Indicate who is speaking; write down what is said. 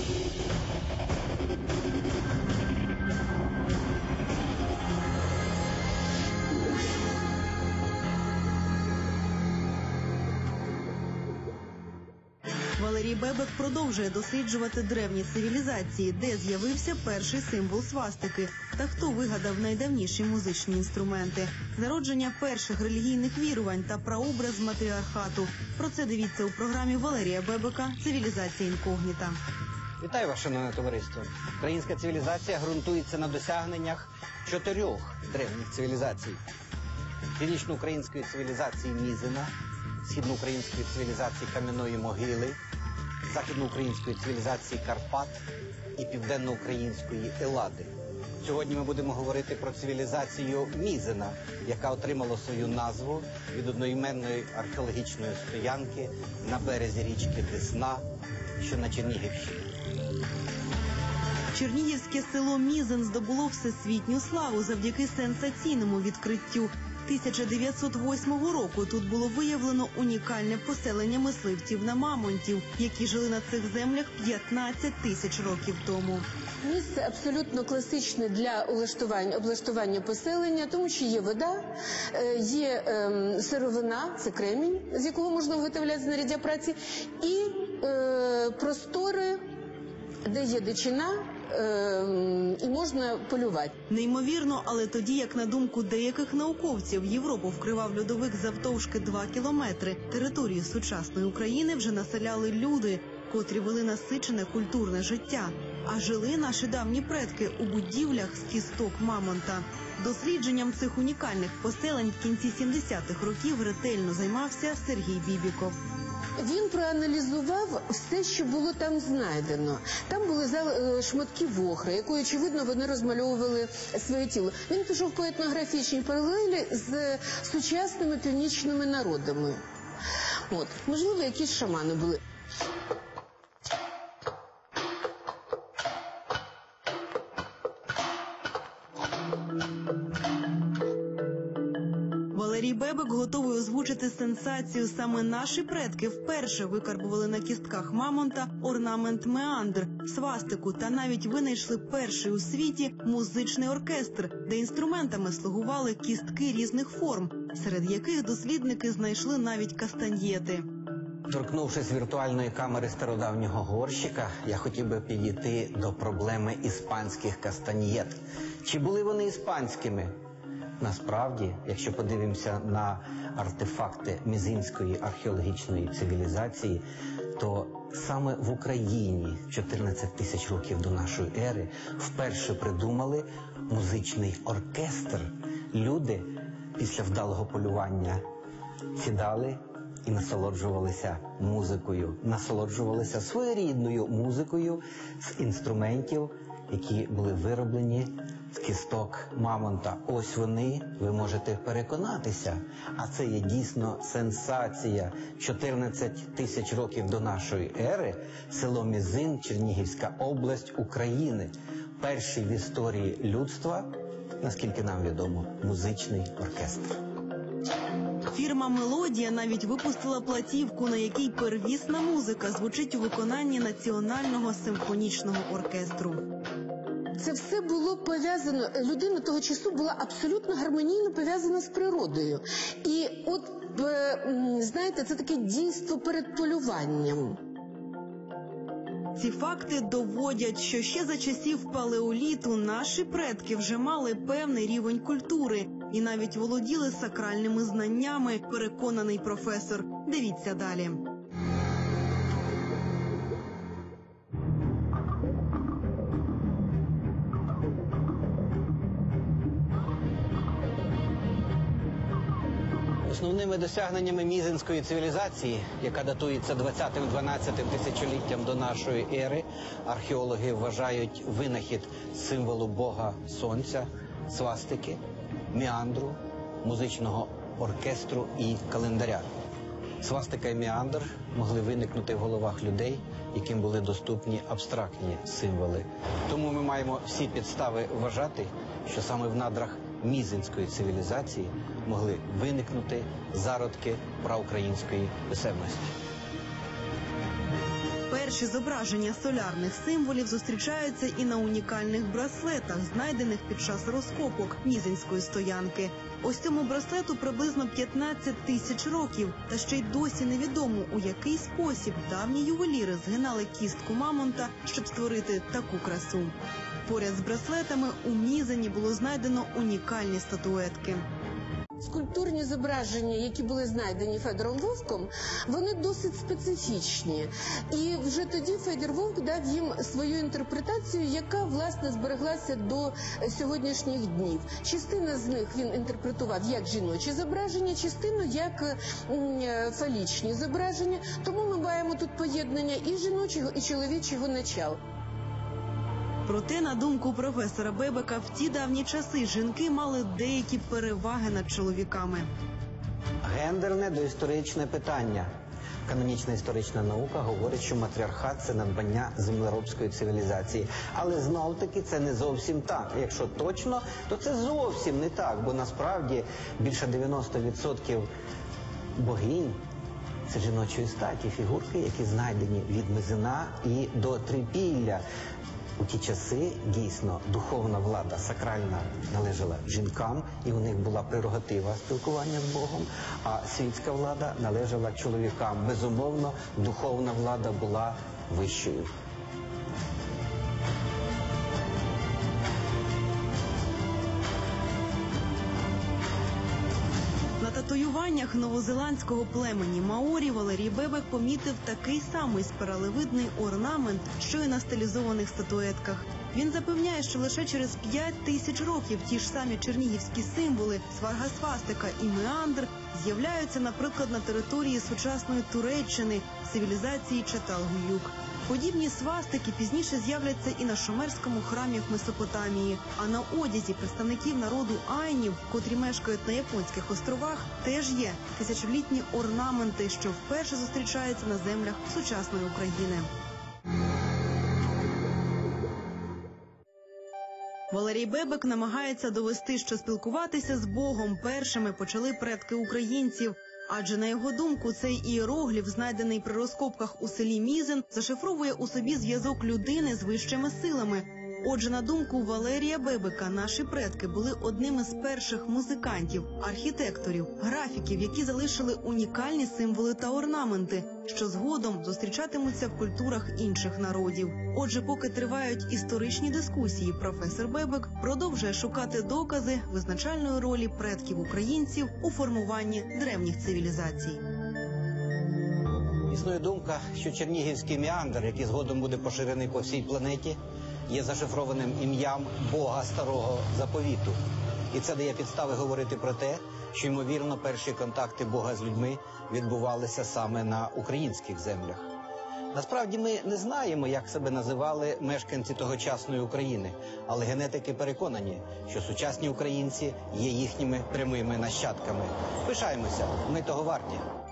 Speaker 1: Валерій Бебек продовжує досліджувати древні цивілізації, де з'явився перший символ свастики та хто вигадав найдавніші музичні інструменти, зародження перших релігійних вірувань та прообраз матріархату. Про це дивіться у програмі Валерія Бебека «Цивілізація інкогніта».
Speaker 2: Вітаю вас, шановне товариство. Українська цивілізація ґрунтується на досягненнях 4 древніх цивілізацій. Північноукраїнської цивілізації Мізина, східноукраїнської цивілізації Кам'яної Могили, західноукраїнської цивілізації Карпат і південноукраїнської Елади. Сьогодні ми будемо говорити про цивілізацію Мізина, яка отримала свою назву від одноіменної археологічної стоянки на березі річки Десна, що на Чернігівщині.
Speaker 1: Чернігівське село Мізин здобуло всесвітню славу завдяки сенсаційному відкриттю. 1908 року тут було виявлено унікальне поселення мисливців на мамонтів, які жили на цих землях 15 тисяч років тому.
Speaker 3: Місце абсолютно класичне для облаштування поселення, тому що є вода, є сировина, це кремінь, з якого можна виготовляти знаряддя праці, і простори, де є дичина, і можна полювати.
Speaker 1: Неймовірно, але тоді, як на думку деяких науковців, Європу вкривав льодовик завтовшки 2 кілометри. Територію сучасної України вже населяли люди, котрі вели насичене культурне життя. А жили наші давні предки у будівлях з кісток мамонта. Дослідженням цих унікальних поселень в кінці 70-х років ретельно займався Сергій Бібіков.
Speaker 3: Він проаналізував все, що було там знайдено. Там були шматки вохри, якою, очевидно, вони розмальовували своє тіло. Він пішов по етнографічній паралелі з сучасними північними народами. Можливо, якісь шамани були.
Speaker 1: Валерій Бебек готовий озвучити сенсацію. Саме наші предки вперше викарбували на кістках мамонта орнамент меандр, свастику та навіть винайшли перший у світі музичний оркестр, де інструментами слугували кістки різних форм, серед яких дослідники знайшли навіть кастаньєти.
Speaker 2: Торкнувшись віртуальної камери стародавнього горщика, я хотів би підійти до проблеми іспанських кастаньєт. Чи були вони іспанськими? Насправді, якщо подивимося на артефакти мізинської археологічної цивілізації, то саме в Україні 14 тисяч років до нашої ери вперше придумали музичний оркестр. Люди після вдалого полювання сідали і насолоджувалися музикою, насолоджувалися своєрідною музикою з інструментів, які були вироблені з кісток мамонта. Ось вони, ви можете переконатися, а це є дійсно сенсація. 14 тисяч років до нашої ери, село Мізин, Чернігівська область України. Перший в історії людства, наскільки нам відомо, музичний оркестр.
Speaker 1: Фірма «Мелодія» навіть випустила платівку, на якій первісна музика звучить у виконанні Національного симфонічного оркестру.
Speaker 3: Це все було пов'язано, людина того часу була абсолютно гармонійно пов'язана з природою. І от, знаєте, це таке дійство перед полюванням.
Speaker 1: Ці факти доводять, що ще за часів палеоліту наші предки вже мали певний рівень культури і навіть володіли сакральними знаннями, переконаний професор. Дивіться далі.
Speaker 2: Основними досягненнями мізинської цивілізації, яка датується 20-12 тисячоліттям до нашої ери, археологи вважають винахід символу Бога Сонця, свастики, меандру, музичного оркестру і календаря. Свастика і меандр могли виникнути в головах людей, яким були доступні абстрактні символи. Тому ми маємо всі підстави вважати, що саме в надрах мізинської цивілізації могли виникнути зародки праукраїнської писемності.
Speaker 1: Перші зображення солярних символів зустрічаються і на унікальних браслетах, знайдених під час розкопок Мізинської стоянки. Ось цьому браслету приблизно 15 тисяч років, та ще й досі невідомо, у який спосіб давні ювеліри згинали кістку мамонта, щоб створити таку красу. Поряд з браслетами у Мізені було знайдено унікальні статуетки.
Speaker 3: Скульптурні зображення, які були знайдені Федором Вовком, вони досить специфічні. І вже тоді Федір Вовк дав їм свою інтерпретацію, яка, власне, збереглася до сьогоднішніх днів. Частина з них він інтерпретував як жіночі зображення, частину як фалічні зображення. Тому ми маємо тут поєднання і жіночого, і чоловічого начал.
Speaker 1: Проте, на думку професора Бебека, в ті давні часи жінки мали деякі переваги над чоловіками.
Speaker 2: Гендерне доісторичне питання. Канонічна історична наука говорить, що матріархат – це надбання землеробської цивілізації. Але знов-таки це не зовсім так. Якщо точно, то це зовсім не так, бо насправді більше 90% богинь – це жіночої статі, фігурки, які знайдені від Мизина і до Трипілля. У ті часи, дійсно, духовна влада, сакральна, належала жінкам, і у них була прерогатива спілкування з Богом, а світська влада належала чоловікам. Безумовно, духовна влада була вищою.
Speaker 1: На татуюваннях новозеландського племені маорі Валерій Бебек помітив такий самий спиралевидний орнамент, що й на стилізованих статуетках. Він запевняє, що лише через 5 тисяч років ті ж самі чернігівські символи сварга свастика і меандр з'являються, наприклад, на території сучасної Туреччини, цивілізації Чаталгуюк. Подібні свастики пізніше з'являться і на шумерському храмі в Месопотамії, а на одязі представників народу айнів, котрі мешкають на Японських островах, теж є тисячолітні орнаменти, що вперше зустрічаються на землях сучасної України. Валерій Бебек намагається довести, що спілкуватися з Богом першими почали предки українців. Адже, на його думку, цей іерогліф, знайдений при розкопках у селі Мізин, зашифровує у собі зв'язок людини з вищими силами. Отже, на думку Валерія Бебека, наші предки були одними з перших музикантів, архітекторів, графіків, які залишили унікальні символи та орнаменти, що згодом зустрічатимуться в культурах інших народів. Отже, поки тривають історичні дискусії, професор Бебек продовжує шукати докази визначальної ролі предків українців у формуванні древніх цивілізацій.
Speaker 2: Існує думка, що чернігівський меандр, який згодом буде поширений по всій планеті, є зашифрованим ім'ям Бога Старого Заповіту. І це дає підстави говорити про те, що, ймовірно, перші контакти Бога з людьми відбувалися саме на українських землях. Насправді ми не знаємо, як себе називали мешканці тогочасної України, але генетики переконані, що сучасні українці є їхніми прямими нащадками. Пишаємося, ми того варті.